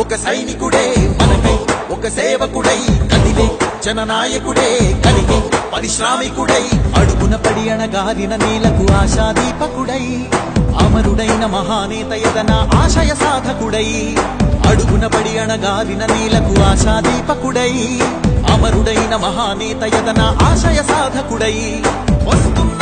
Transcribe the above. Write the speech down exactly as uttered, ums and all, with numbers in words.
ఒక సైనికుడే మనకై ఒక సేవకుడై కదిలే జననాయకుడే కలిగే పరిశ్రామికుడై అడుగున పడి అణగారిన నేలకు ఆశాదీపకుడై అమరుడైన మహానేత యదన ఆశయ సాధకుడై అడుగున పడి అణగారిన నేలకు ఆశాదీపకుడై అమరుడైన మహానేత యదన ఆశయ సాధకుడై వస్తున్న